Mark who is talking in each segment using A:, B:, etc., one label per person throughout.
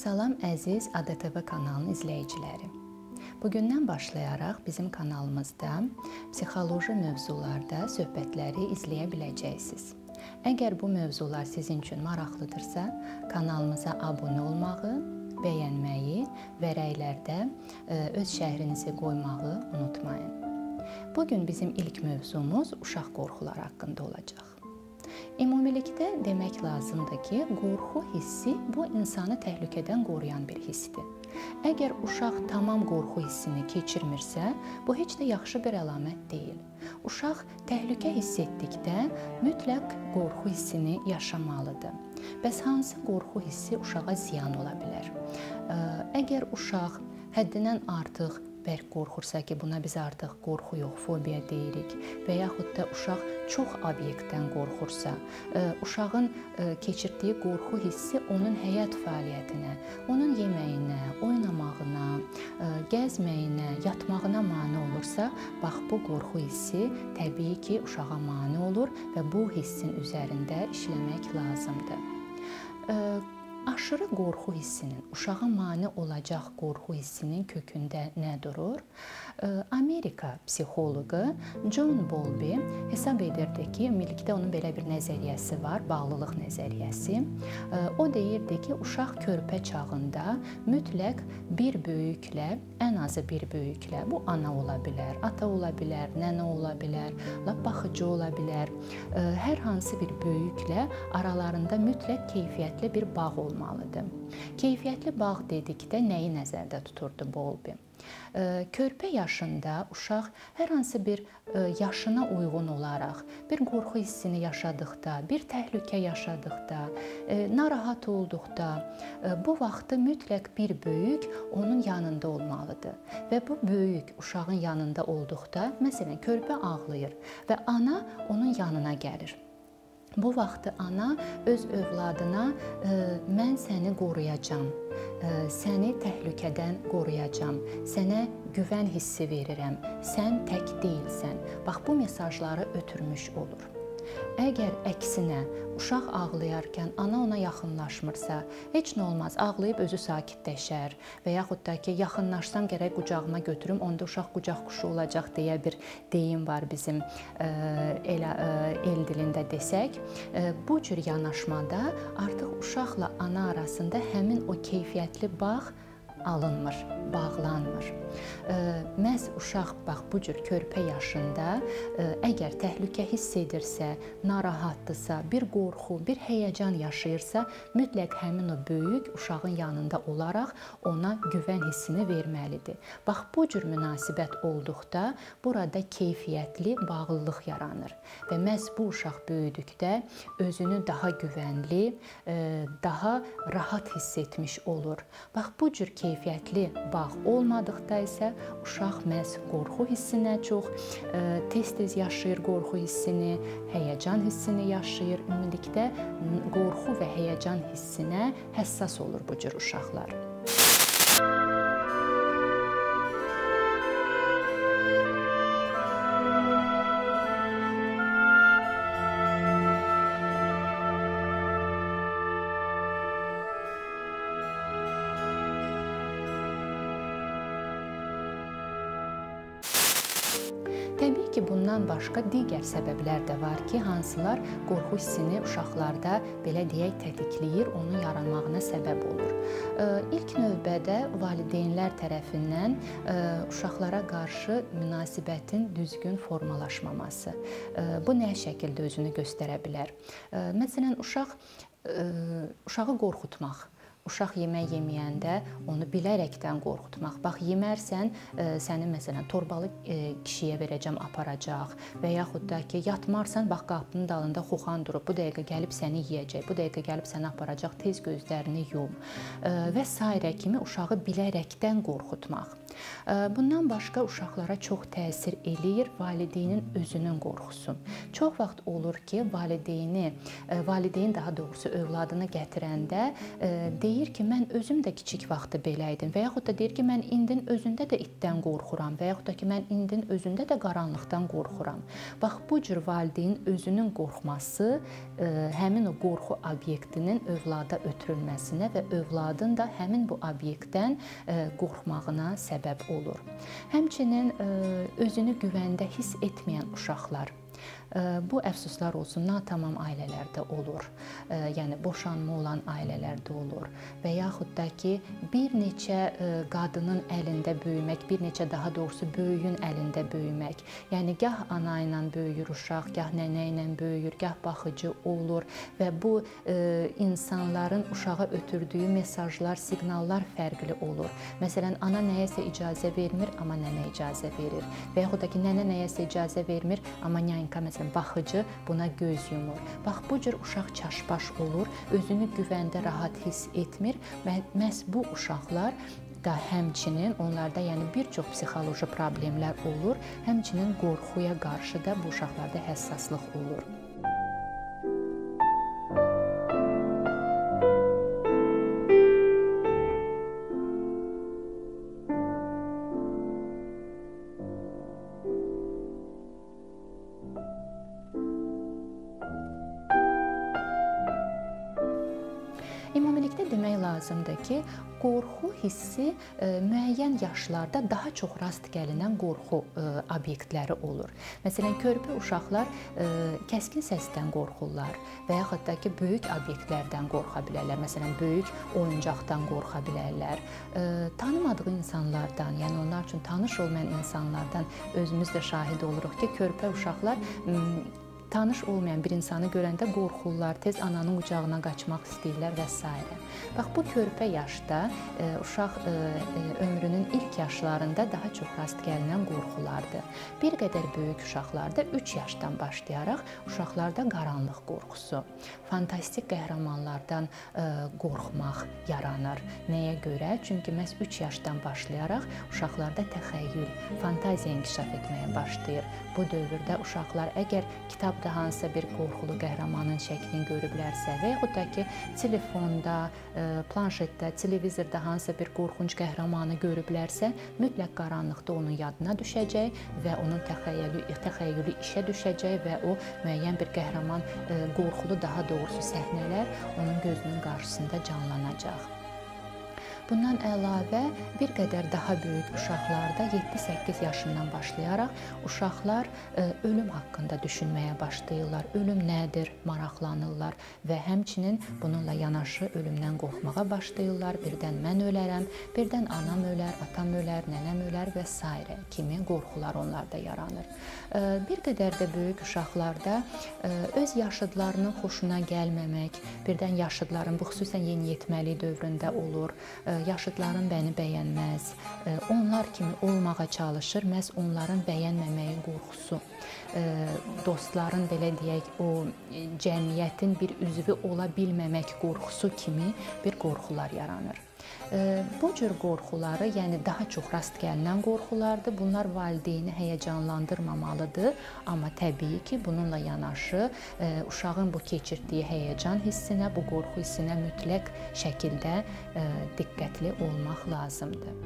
A: Salam əziz ADTV kanalının izləyiciləri. Bugündən başlayaraq bizim kanalımızda psixoloji mövzularda söhbətləri izləyə biləcəksiniz. Əgər bu mövzular sizin üçün maraqlıdırsa, kanalımıza abunə olmağı, bəyənməyi və rəylərdə öz şəhrinizi qoymağı unutmayın. Bugün bizim ilk mövzumuz uşaq qorxuları haqqında olacaq. Ümumilikdə demək lazımdır ki, qorxu hissi bu insanı təhlükədən qoruyan bir hissdir. Əgər uşaq tamam qorxu hissini keçirmirsə, bu heç də yaxşı bir əlamət deyil. Uşaq təhlükə hiss etdikdə mütləq qorxu hissini yaşamalıdır. Bəs hansı qorxu hissi uşağa ziyan ola bilər? Əgər uşaq həddindən artıq bərk qorxursa ki, buna biz artıq qorxu yox, fobiya deyirik və yaxud da uşaq çox obyektdən qorxursa, uşağın keçirdiyi qorxu hissi onun həyat fəaliyyətinə, onun yeməyinə, oynamağına, gəzməyinə, yatmağına mane olursa, bax bu qorxu hissi təbii ki, uşağa mane olur və bu hissin üzərində işləmək lazımdır. Aşırı qorxu hissinin, uşağa mane olacaq qorxu hissinin kökündə nə durur? Amerika psixoloqu John Bowlby hesab edirdi ki, ümumilikdə onun belə bir nəzəriyyəsi var, bağlılıq nəzəriyyəsi. O deyirdi ki, uşaq körpə çağında mütləq bir böyüklə, ən azı bir böyüklə, bu ana ola bilər, ata ola bilər, nənə ola bilər, lap baxıcı ola bilər, hər hansı bir böyüklə aralarında mütləq keyfiyyətli bir bağ olmalıdır. Keyfiyyətli bağ dedikdə nəyi nəzərdə tuturdu Bowlby? Körpə yaşında uşaq hər hansı bir yaşına uyğun olaraq, bir qorxu hissini yaşadıqda, bir təhlükə yaşadıqda, narahat olduqda, bu vaxtı mütləq bir böyük onun yanında olmalıdır. Və bu böyük uşağın yanında olduqda, məsələn, körpə ağlayır və ana onun yanına gəlir. Bu vaxtı ana öz övladına mən səni qoruyacam, səni təhlükədən qoruyacam, sənə güvən hissi verirəm, sən tək deyilsən. Bax, bu mesajları ötürmüş olur. Əgər əksinə uşaq ağlayarkən ana ona yaxınlaşmırsa, heç nə olmaz, ağlayıb özü sakitləşər və yaxud da ki, yaxınlaşsam gərək qucağıma götürüm, onda uşaq qucaq quşu olacaq deyə bir deyim var bizim el dilində desək. Bu cür yanaşmada artıq uşaqla ana arasında həmin o keyfiyyətli bağ alınmır, bağlanmır. Məhz uşaq bax bu cür körpə yaşında əgər təhlükə hiss edirsə, narahatdırsa, bir qorxu, bir həyəcan yaşayırsa, mütləq həmin o böyük uşağın yanında olaraq ona güvən hissini verməlidir. Bax bu cür münasibət olduqda burada keyfiyyətli bağlılıq yaranır və məhz bu uşaq böyüdükdə özünü daha güvənli, daha rahat hiss etmiş olur. Bax bu cür keyfiyyətli bağ olmadıqda isə uşaq məhz qorxu hissinə çox tez-tez yaşayır, qorxu hissini, həyəcan hissini yaşayır. Ümumilikdə qorxu və həyəcan hissinə həssas olur bu cür uşaqlar. Təbii ki, bundan başqa digər səbəblər də var ki, hansılar qorxu hissini uşaqlarda, belə deyək, tetikləyir, onun yaranmağına səbəb olur. İlk növbədə valideynlər tərəfindən uşaqlara qarşı münasibətin düzgün formalaşmaması. Bu nə şəkildə özünü göstərə bilər? Məsələn, uşağı qorxutmaq. Uşaq yemək yeməyəndə onu bilərəkdən qorxutmaq. Bax, yemərsən, səni məsələn torbalı kişiyə verəcəm, aparacaq və yaxud da ki, yatmarsan, bax, qapının dalında xuxan durub, bu dəqiqə gəlib səni yeyəcək, bu dəqiqə gəlib səni aparacaq, tez gözlərini yum və s. kimi uşağı bilərəkdən qorxutmaq. Bundan başqa uşaqlara çox təsir eləyir valideynin özünün qorxusu. Çox vaxt olur ki, valideyn daha doğrusu övladını gətirəndə deyir ki, mən özüm də kiçik vaxtı belə idim və yaxud da deyir ki, mən indin özündə də itdən qorxuram və yaxud da ki, mən indin özündə də qaranlıqdan qorxuram. Bax, bu cür valideynin özünün qorxması həmin o qorxu obyektinin övlada ötürülməsinə və övladın da həmin bu obyektdən qorxmağına səbəb olur. Həmçinin özünü güvəndə hiss etməyən uşaqlar. Bu əfsuslar olsun, natamam ailələrdə olur, yəni boşanma olan ailələrdə olur və yaxud da ki, bir neçə qadının əlində böyümək, bir neçə daha doğrusu böyüyün əlində böyümək, yəni gah ana ilə böyüyür uşaq, gah nənə ilə böyüyür, gah baxıcı olur və bu insanların uşağa ötürdüyü mesajlar, siqnallar fərqli olur. Məsələn, ana nəyəsə icazə vermir, amma nənə icazə verir və yaxud da ki, nənə nəyəsə icazə vermir, amma nyanka məsələn baxıcı buna göz yumur. Bax, bu cür uşaq çaşbaş olur, özünü güvəndə rahat hiss etmir və məhz bu uşaqlar da həmçinin onlarda yəni bir çox psixoloji problemlər olur, həmçinin qorxuya qarşı da bu uşaqlarda həssaslıq olur. Ümumilikdə demək lazımdır ki, qorxu hissi müəyyən yaşlarda daha çox rast gəlinən qorxu obyektləri olur. Məsələn, körpə uşaqlar kəskin səsdən qorxurlar və yaxud da ki, böyük obyektlərdən qorxa bilərlər. Məsələn, böyük oyuncaqdan qorxa bilərlər. Tanımadığı insanlardan, yəni onlar üçün tanış olmayan insanlardan özümüz də şahid oluruq ki, körpə uşaqlar tanış olmayan bir insanı görəndə qorxurlar, tez ananın qucağına qaçmaq istəyirlər və s. Bax, bu körpə yaşda uşaq ömrünün ilk yaşlarında daha çox rast gəlinən qorxulardır. Bir qədər böyük uşaqlarda 3 yaşdan başlayaraq uşaqlarda qaranlıq qorxusu, fantastik qəhrəmanlardan qorxmaq yaranır. Nəyə görə? Çünki məhz 3 yaşdan başlayaraq uşaqlarda təxəyyül, fantaziya inkişaf etməyə başlayır. Bu dövrdə uşaqlar əgər kitabda hansısa bir qorxulu qəhrəmanın şəklini görüblərsə və yaxud da ki, telefonda, planşetdə, televizorda hansısa bir qorxunc qəhrəmanı görüblərsə, mütləq qaranlıqda onun yadına düşəcək və onun təxəyyülü işə düşəcək və o müəyyən bir qəhrəman, qorxulu daha doğrusu səhnələr onun gözünün qarşısında canlanacaq. Bundan əlavə, bir qədər daha böyük uşaqlarda 7-8 yaşından başlayaraq uşaqlar ölüm haqqında düşünməyə başlayırlar. Ölüm nədir? Maraqlanırlar və həmçinin bununla yanaşı ölümdən qorxmağa başlayırlar. Birdən mən ölərəm, birdən anam ölər, atam ölər, nənəm ölər və s. kimi qorxular onlarda yaranır. Bir qədər də böyük uşaqlarda öz yaşıdlarının xoşuna gəlməmək, birdən yaşıdların, bu xüsusən yeniyetməlik dövründə olur, yaşıdların bəni bəyənməz, onlar kimi olmağa çalışır, məhz onların bəyənməməyi qorxusu, dostların, belə deyək, o cəmiyyətin bir üzvü ola bilməmək qorxusu kimi bir qorxular yaranır. Bu cür qorxuları, yəni daha çox rast gəlinən qorxulardır. Bunlar valideyni həyəcanlandırmamalıdır, amma təbii ki, bununla yanaşı uşağın bu keçirdiyi həyəcan hissinə, bu qorxu hissinə mütləq şəkildə diqqətli olmaq lazımdır.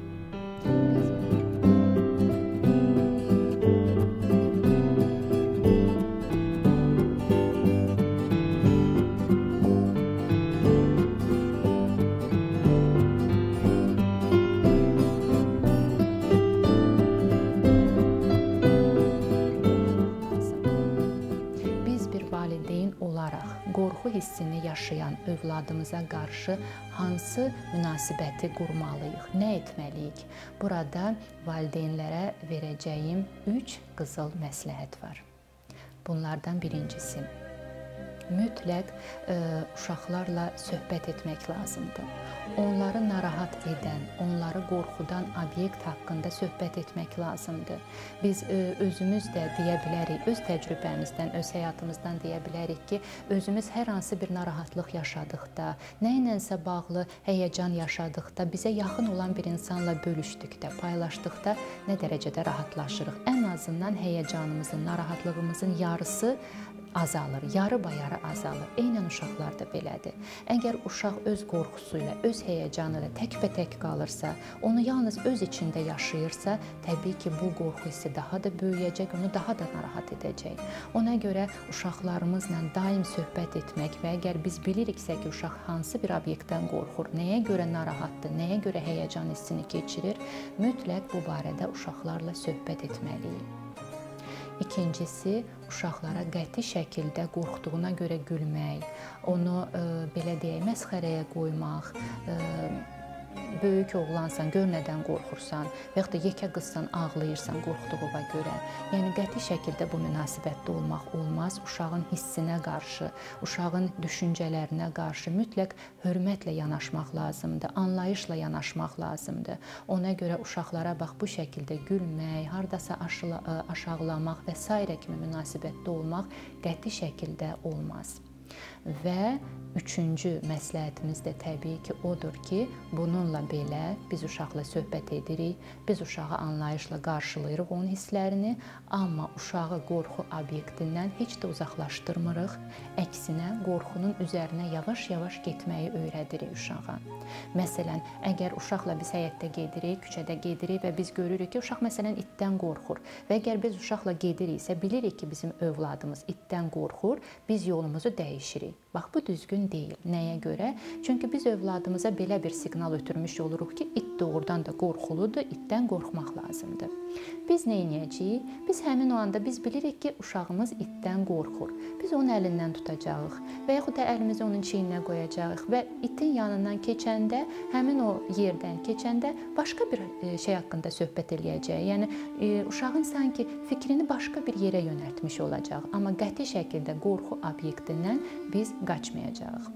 A: Qorxu hissini yaşayan övladımıza qarşı hansı münasibəti qurmalıyıq, nə etməliyik? Burada valideynlərə verəcəyim 3 qızıl məsləhət var. Bunlardan birincisi, mütləq uşaqlarla söhbət etmək lazımdır. Onları narahat edən, onları qorxudan obyekt haqqında söhbət etmək lazımdır. Biz özümüz də deyə bilərik, öz təcrübəmizdən, öz həyatımızdan deyə bilərik ki, özümüz hər hansı bir narahatlıq yaşadıqda, nə ilənsə bağlı həyəcan yaşadıqda, bizə yaxın olan bir insanla bölüşdükdə, paylaşdıqda nə dərəcədə rahatlaşırıq. Ən azından həyəcanımızın, narahatlığımızın yarısı azalır, yarı-bayarı azalır. Eynən uşaqlar da belədir. Əgər uşaq öz qorxusu ilə, öz həyəcanı ilə təkbətək qalırsa, onu yalnız öz içində yaşayırsa, təbii ki, bu qorxu hissi daha da böyüyəcək, onu daha da narahat edəcək. Ona görə uşaqlarımızla daim söhbət etmək və əgər biz biliriksə ki, uşaq hansı bir obyektdən qorxur, nəyə görə narahatdır, nəyə görə həyəcan hissini keçirir, mütləq bu barədə uşaqlarla söhbət etməliyik. İkincisi, uşaqlara qəti şəkildə qorxduğuna görə gülmək, onu belə deyək, məsxərəyə qoymaq, böyük oğlansan, gör nədən qorxursan və yaxud da yekə qızsan, ağlayırsan qorxduğuna görə. Yəni, qəti şəkildə bu münasibətdə olmaq olmaz. Uşağın hissinə qarşı, uşağın düşüncələrinə qarşı mütləq hörmətlə yanaşmaq lazımdır, anlayışla yanaşmaq lazımdır. Ona görə uşaqlara bax, bu şəkildə gülmək, hardasa aşağılamaq və s. kimi münasibətdə olmaq qəti şəkildə olmaz. Və üçüncü məsləhətimiz də təbii ki, odur ki, bununla belə biz uşaqla söhbət edirik, biz uşağı anlayışla qarşılayırıq onun hisslərini, amma uşağı qorxu obyektindən heç də uzaqlaşdırmırıq. Əksinə, qorxunun üzərinə yavaş-yavaş getməyi öyrədirik uşağa. Məsələn, əgər uşaqla biz həyətdə gedirik, küçədə gedirik və biz görürük ki, uşaq məsələn itdən qorxur və əgər biz uşaqla gediriksə, bilirik ki, bizim övladımız itdən qorxur, biz yolumuzu dəyişirik. Bax, bu düzgün deyil. Nəyə görə? Çünki biz övladımıza belə bir siqnal ötürmüş oluruq ki, it doğrudan da qorxuludur, itdən qorxmaq lazımdır. Biz nə edəcəyik? Biz həmin o anda biz bilirik ki, uşağımız itdən qorxur. Biz onun əlindən tutacağıq və yaxud da əlimizi onun çiyninə qoyacağıq və itin yanından keçəndə, həmin o yerdən keçəndə başqa bir şey haqqında söhbət eləyəcək. Yəni, uşağın sanki fikrini başqa bir yerə yönəltmiş olacaq. Amma qəti şəkildə qorxu obyektindən biz qaçmayacağıq.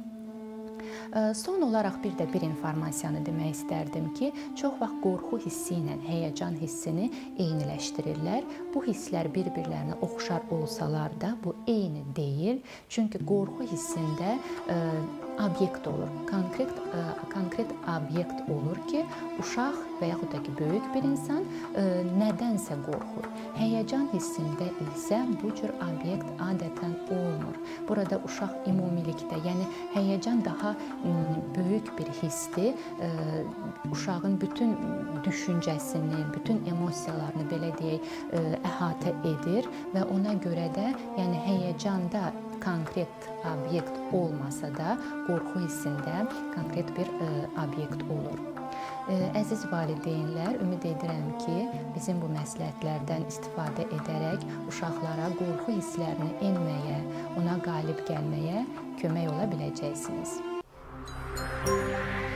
A: Son olaraq bir informasiyanı demək istərdim ki, çox vaxt qorxu hissi ilə həyəcan hissini eyniləşdirirlər. Bu hisslər bir-birlərinə oxşar olsalar da bu eyni deyil. Çünki qorxu hissində obyekt olur, konkret obyekt olur ki, uşaq və yaxud da ki, böyük bir insan nədənsə qorxur. Həyəcan hissində isə bu cür obyekt adətən olmur. Burada uşaq ümumilikdə, yəni həyəcan daha böyük bir hissdir. Uşağın bütün düşüncəsini, bütün emosiyalarını belə deyək, əhatə edir və ona görə də, yəni həyəcanda konkret obyekt olmasa da, qorxu hissində konkret bir obyekt olur. Əziz valideynlər, ümid edirəm ki, bizim bu məsləhətlərdən istifadə edərək uşaqlara qorxu hisslərini enməyə, ona qalib gəlməyə kömək ola biləcəksiniz.